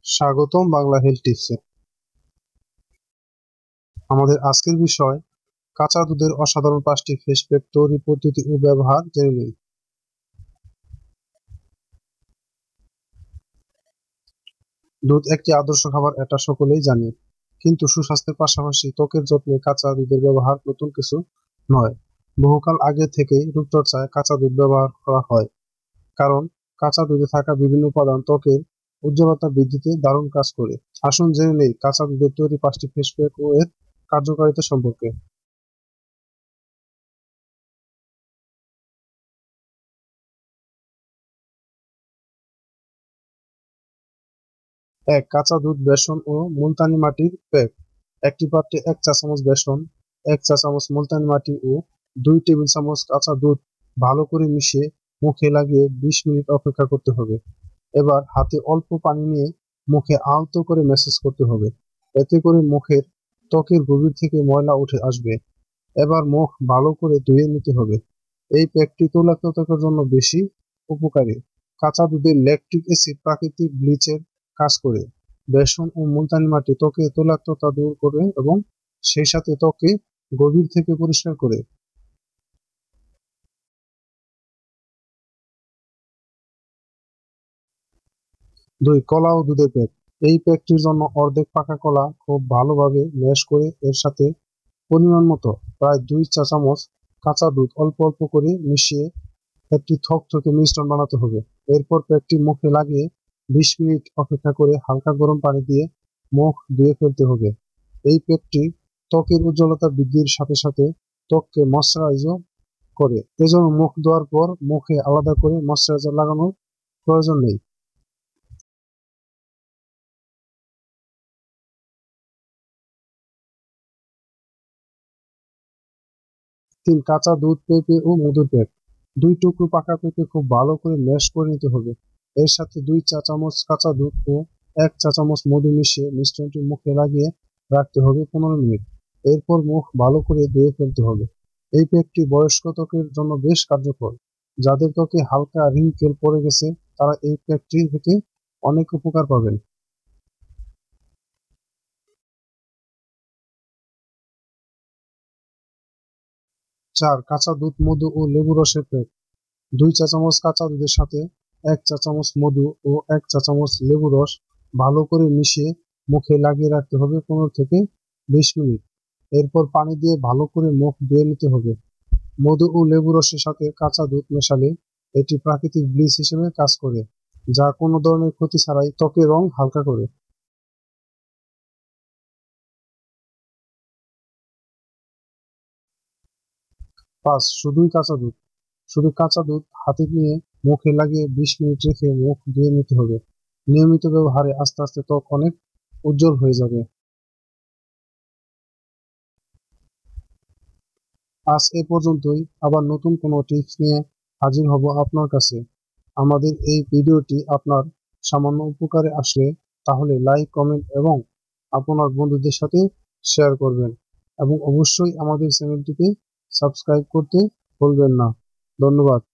স্বাগতম বাংলা হেলথ টিপসে। আমাদের আজকের বিষয় কাঁচা দুধের অসাধারণ 5টি ফেস প্যাক তৈরি পদ্ধতি ও ব্যবহার জেনে নিন। দুধ একটি আদর্শ খাবার, এটা সকলেই জানি, কিন্তু সুস্বাস্থ্যের পাশাপাশি ত্বকের যত্নে কাঁচা দুধের ব্যবহার নতুন কিছু নয়। বহুকাল আগে থেকেই রূপচর্চায় কাঁচা দুধ ব্যবহার করা হয়, কারণ কাঁচা দুধে থাকা বিভিন্ন উপাদান ত্বকের উজ্জ্বলতা বৃদ্ধিতে দারুণ কাজ করে। আসুন জেনে নেই কাঁচা দুধের তৈরি 5টি ফেস প্যাক ও এর কার্যকারিতা সম্পর্কে। ১. কাঁচা দুধ, বেসন ও মুলতানি মাটির প্যাক। একটি পাত্রে ১ চা-চামচ বেসন, ১ চা-চামচ মুলতানি মাটি ও ২ টেবিল চামচ কাঁচা দুধ ভালো করে মিশিয়ে মুখে লাগিয়ে ২০ মিনিট অপেক্ষা করতে হবে। এবার হাতে অল্প পানি নিয়ে মুখে আলতো করে ম্যাসাজ করতে হবে। এতে করে মুখের ত্বকের গভীর থেকে ময়লা উঠে আসবে। এবার মুখ ভালো করে ধুয়ে নিতে হবে। এই প্যাকটি তৈলাক্ত ত্বকের জন্য বেশি উপকারী। কাঁচা দুধে ল্যাকটিক অ্যাসিড প্রাকৃতিক ব্লিচের কাজ করে। বেসন ও মুলতানি মাটি ত্বকে তৈলাক্ততা দূর করে এবং সেই সাথে ত্বকে গভীর থেকে পরিষ্কার করে। ২. কলা ও দুধের প্যাক। এই প্যাকটির জন্য অর্ধেক পাকা কলা খুব ভালোভাবে ম্যাশ করে এর সাথে পরিমাণ মতো প্রায় ২ চা-চামচ কাঁচা দুধ অল্প অল্প করে মিশিয়ে একটি থকথকে মিশ্রণ বানাতে হবে। এরপর প্যাকটি মুখে লাগিয়ে ২০ মিনিট অপেক্ষা করে হালকা গরম পানি দিয়ে মুখ ধুয়ে ফেলতে হবে। এই প্যাকটি ত্বকের উজ্জ্বলতা বৃদ্ধির সাথে সাথে ত্বককে ময়শ্চারাইজও করে। এজন্য মুখ ধোয়ার পর মুখে আলাদা করে ময়শ্চারাইজার লাগানোর প্রয়োজন নেই। ৩. কাঁচা দুধ, পেঁপে ও মধুর প্যাক। ২ টুকরো পাকা পেঁপে খুব ভালো করে ম্যাশ করে নিতে হবে। এর সাথে ২ চা-চামচ কাঁচা দুধ ও ১ চা-চামচ মধু মিশিয়ে মিশ্রণটি মুখে লাগিয়ে রাখতে হবে ১৫ মিনিট। এরপর মুখ ভালো করে ধুয়ে ফেলতে হবে। এই প্যাকটি বয়স্ক ত্বকের জন্য বেশ কার্যকর। যাদের ত্বকে হালকা রিঙ্কেল পড়ে গেছে তারা এই প্যাকটি থেকে অনেক উপকার পাবেন। ৪. কাঁচা দুধ, মধু ও লেবু রসের প্যাক। ২ চা-চামচ কাঁচা দুধের সাথে ১ চা-চামচ মধু ও ১ চা-চামচ লেবু রস ভালো করে মিশিয়ে মুখে লাগিয়ে রাখতে হবে ১৫ থেকে ২০ মিনিট। এরপর পানি দিয়ে ভালো করে মুখ ধুয়ে নিতে হবে। মধু ও লেবু রসের সাথে কাঁচা দুধ মেশালে এটি প্রাকৃতিক ব্লিচ হিসেবে কাজ করে, যা কোনো ধরনের ক্ষতি ছাড়াই ত্বকের রং হালকা করে। ৫. শুধু কাঁচা দুধ হাতে নিয়ে মুখে লাগিয়ে ২০ মিনিট রেখে মুখ ধুয়ে নিতে হবে। নিয়মিত ব্যবহারে আস্তে আস্তে ত্বক অনেক উজ্জ্বল হয়ে যাবে। আজ এ পর্যন্তই। আবার নতুন কোনো টিপস নিয়ে হাজির হব আপনার কাছে। আমাদের এই ভিডিওটি আপনার সামান্য উপকারে আসলে তাহলে লাইক, কমেন্ট এবং আপনার বন্ধুদের সাথে শেয়ার করবেন, এবং অবশ্যই আমাদের চ্যানেলটিকে সাবস্ক্রাইব করতে ভুলবেন না। ধন্যবাদ।